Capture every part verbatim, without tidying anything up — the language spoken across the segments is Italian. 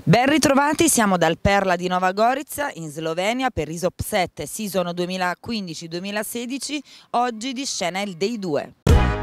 Ben ritrovati, siamo dal Perla di Nova Gorica in Slovenia per ISOP sette Season duemilaquindici duemilasedici. Oggi di scena il Day due.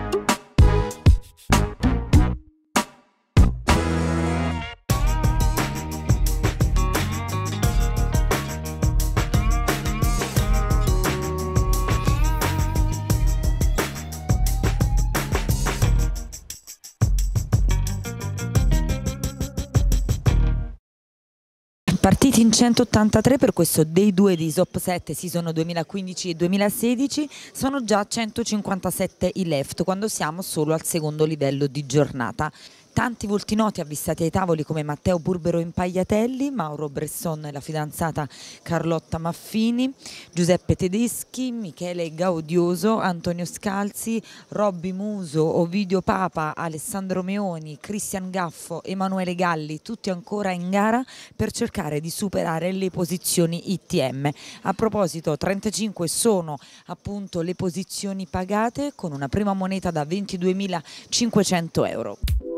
Partiti in centottantatré per questo Day due di ISOP sette Season duemilaquindici duemilasedici, sono già centocinquantasette i left quando siamo solo al secondo livello di giornata. Tanti volti noti avvistati ai tavoli come Matteo Burbero Impagliatelli, Mauro Bresson e la fidanzata Carlotta Maffini, Giuseppe Tedeschi, Michele Gaudioso, Antonio Scalzi, Robby Muso, Ovidio Papa, Alessandro Meoni, Cristian Gaffo, Emanuele Galli, tutti ancora in gara per cercare di superare le posizioni I T M. A proposito, trentacinque sono appunto le posizioni pagate con una prima moneta da ventiduemilacinquecento euro.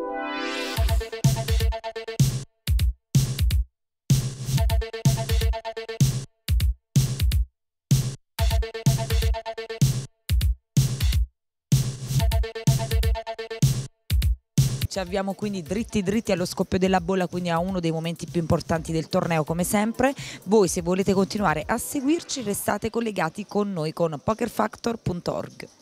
Ci avviamo quindi dritti dritti allo scoppio della bolla, quindi a uno dei momenti più importanti del torneo come sempre. Voi, se volete continuare a seguirci, restate collegati con noi con poker factor punto org.